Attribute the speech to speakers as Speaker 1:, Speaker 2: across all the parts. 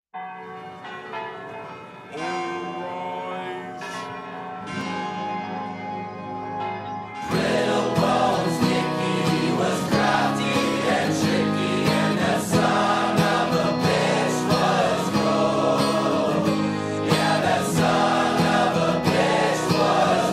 Speaker 1: Brittle bones, Nicky was crafty and tricky, and the son of a bitch was broke. Yeah, the son of a bitch was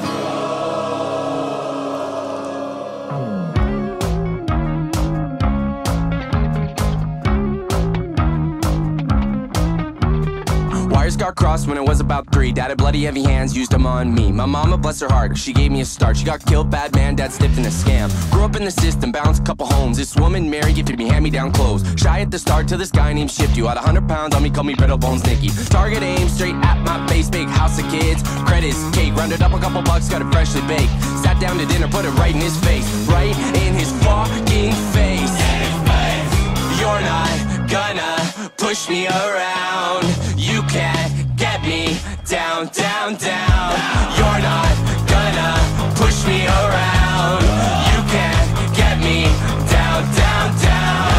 Speaker 1: broke. Wires got crossed when I was about 3. Dad had bloody heavy hands, used them on me. My mama, bless her heart, she gave me a start. She got killed, bad man, dad slipped in a scam. Grew up in the system, bounced a couple homes. This woman, Mary, gifted me hand-me-down clothes. Shy at the start till this guy named Shift You. Had 100 pounds on me, called me Brittle Bones Nicky. Target aim, straight at my face, big house of kids. Credits, cake, rounded up a couple bucks, got it freshly baked. Sat down to dinner, put it right in his face. Right in his fucking face. You're not gonna push me around. You can't get me down, down, down. You're not gonna push me around. You can't get me down, down, down.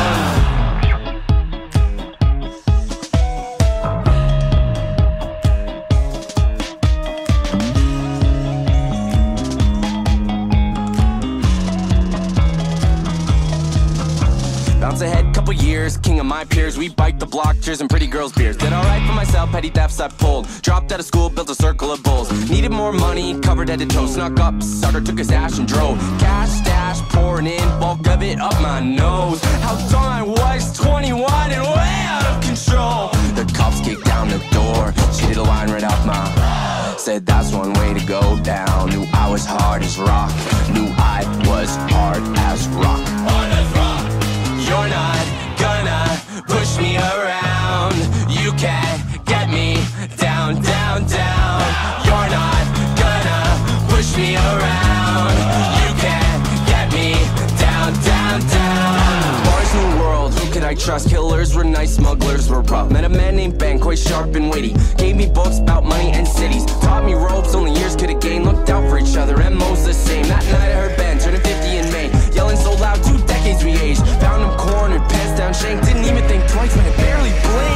Speaker 1: Bounce ahead, couple years, king of my peers. We bike the block, cheers and pretty girls' beers. Did alright for myself, petty thefts I pulled. Dropped out of school, built a circle of bulls. Needed more money, covered head to toe. Snuck up, sucker took his ash and drove. Cash stash pouring in, bulk of it up my nose. How dumb I was, 21 and way out of control. The cops kicked down the door, she did a line right off my. Said that's one way to go down. Knew I was hard as rock. Knew I was hard as rock. Hard as rock. You're not gonna push me around. You can't get me down, down, down. You're not gonna push me around. You can't get me down, down, down. Bars New World, who could I trust? Killers were nice, smugglers were rough. Met a man named Ben, quite sharp and witty. Gave me books about money and cities. Taught me ropes, only years could have gained. Looked out for each other, MO's the same. That night I heard Ben, turning 50 in May. Yelling so loud, 2 decades we aged. Found him cornered, pants down, shanked. Didn't even think twice when it barely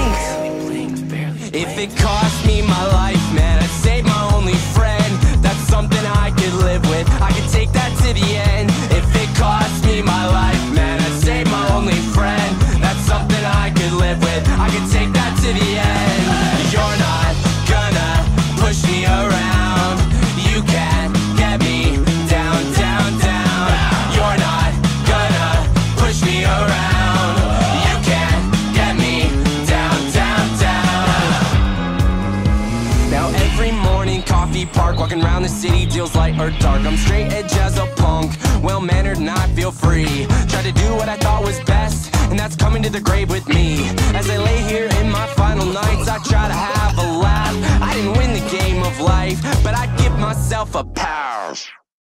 Speaker 1: blinked. If it cost me my life, man, I'd save my only friend. That's something I could live with. I could take that to the end. If it cost me my life, man, I'd save my only friend. That's something I could live with. I could take that to the end. You're not gonna push me around. You can't get me down, down, down. You're not gonna push me around. You can't get me down, down, down. Now every morning, coffee park, walking around the city, deals light or dark. I'm straight edge as a punk, well-mannered and I feel free. Try to do what I thought was best, and that's coming to the grave with me. As I lay here in my final nights, I try to have a laugh. I didn't win the game of life, but I'd give myself a